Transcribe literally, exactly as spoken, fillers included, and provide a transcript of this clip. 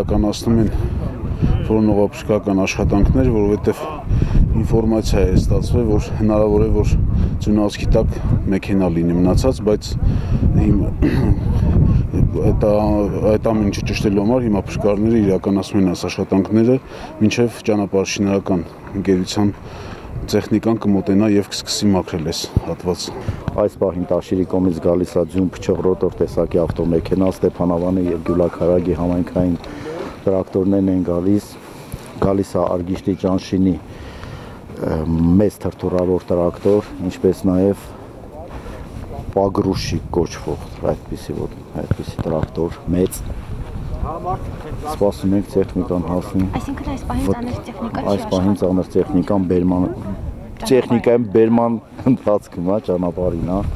իրականացնում են որոնողապշկական աշխատանքներ, որովհետև ինֆորմացիա է ստացվել, որ հնարավոր է, որ ձյունածքի տակ մեքենա լինի մնացած, բայց այդ ամեն ինչը ճշտելու համար հիմա փշկարարները իրականացնում են այս աշխատանքները, մինչև ճանապարհաշինարական ընկերության տեխնիկան կմոտենա եւ կսկսի մաքրել այս հատվածը։ Այս պահին Տաշիրի կողմից գալիս է ձյուն փչող ռոտոր տեսակի ավտոմեքենա, Ստեփանավանի եւ Գյուլաքարագի համայնքային տրակտորներն են գալիս, գալիս է Արգիշտի Ճանշինի մեծ թրթուրավոր տրակտոր, ինչպես նաեւ Պագրուշի կոչվող այդպիսի այդպիսի տրակտոր մեծ Սպասում ենք տեխնիկան հասնի։ Այսինքն այս պահին ծանր տեխնիկա չի Այս պահին ծանր տեխնիկան բերման տեխնիկայում բերման ընթացքում է ճանապարհին, հա։